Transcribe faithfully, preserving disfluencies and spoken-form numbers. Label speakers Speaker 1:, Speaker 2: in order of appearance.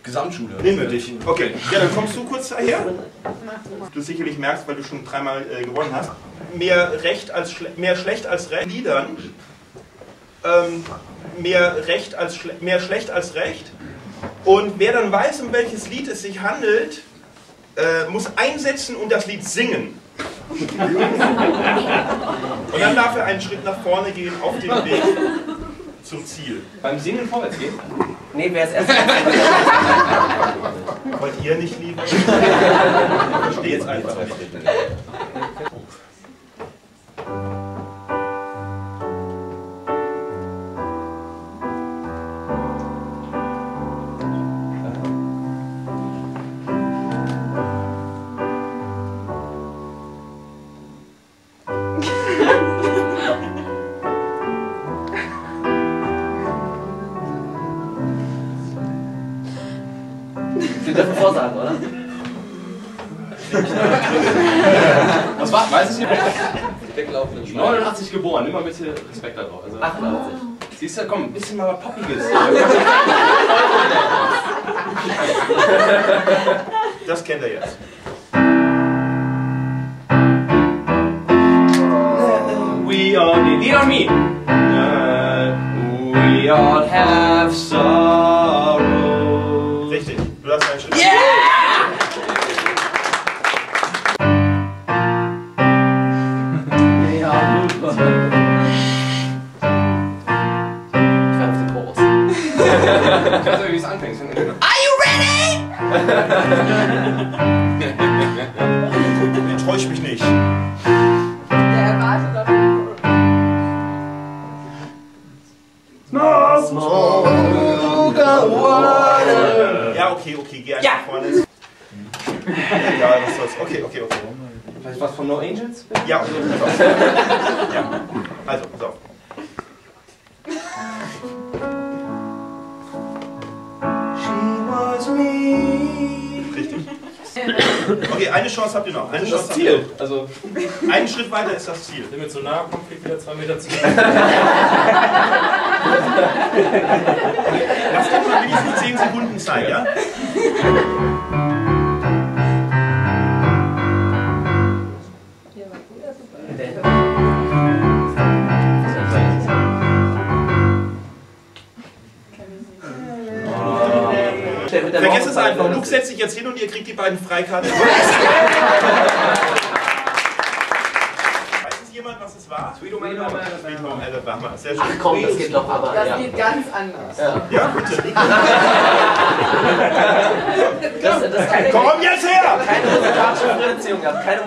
Speaker 1: Gesamtschule.
Speaker 2: Nehmen wir dich. Okay, ja, dann kommst du kurz daher. Du sicherlich merkst, weil du schon dreimal äh, gewonnen hast. Mehr, recht als schle mehr schlecht als recht. Liedern. Ähm, mehr, recht als schle mehr schlecht als recht. Und wer dann weiß, um welches Lied es sich handelt, äh, muss einsetzen und das Lied singen. Und dann darf er einen Schritt nach vorne gehen auf dem Weg zum Ziel.
Speaker 1: Beim Singen vorwärts gehen?
Speaker 3: Nee, wer ist erst?
Speaker 2: Wollt ihr nicht lieber? Ich verstehe jetzt einfach nicht.
Speaker 3: Sie dürfen vorsagen, oder?
Speaker 1: Was war? Weiß ich nicht.
Speaker 3: Weglaufenden Schwein.
Speaker 1: neunundachtzig geboren, immer bitte Respekt darauf. Also,
Speaker 3: achtundachtzig.
Speaker 1: Siehst du, komm, ein bisschen mal was Poppiges.
Speaker 2: Das kennt er jetzt.
Speaker 1: We all need Lean on me. Uh, we all have sorrow.
Speaker 2: Richtig, du darfst einen Schritt.
Speaker 3: Yeah! Ja, super. Ich war auf den Chorus.
Speaker 1: Ich weiß nicht, wie es anfängt.
Speaker 3: Are you ready?
Speaker 2: Enttäusch mich nicht.
Speaker 4: Der erwartet das.
Speaker 1: Smoke, smoke, water.
Speaker 2: Ja, okay, okay, geh einfach
Speaker 3: Ja.
Speaker 2: nach vorne. Ja, was soll's. Okay, okay, okay.
Speaker 1: Vielleicht was von No Angels?
Speaker 2: Ja, also, pass auf. Ja, also, pass auf.
Speaker 1: She was me.
Speaker 2: Richtig. Okay, eine Chance habt ihr noch. Eine
Speaker 1: Das
Speaker 2: Chance
Speaker 1: ist das
Speaker 2: habt ihr
Speaker 1: Ziel. Also,
Speaker 2: noch. Einen Schritt weiter ist das Ziel.
Speaker 5: Wenn mir zu nahe kommt, kriegt wieder zwei Meter zurück.
Speaker 2: Lasst euch mal wenigstens zehn Sekunden Zeit, ja? Vergesst es einfach. Luke setzt sich jetzt hin und ihr kriegt die beiden Freikarten. Weiß es jemand, was es war?
Speaker 1: Sweet Home Alabama.
Speaker 2: Sweet Home Alabama. Sehr schön.
Speaker 3: Ach komm, das geht doch aber.
Speaker 4: Das
Speaker 3: Ja.
Speaker 4: geht ganz anders.
Speaker 3: Ja.
Speaker 2: Ja, bitte.
Speaker 3: Das, das hat
Speaker 2: Komm jetzt her!
Speaker 3: keine musikalische Beziehung gehabt. Keine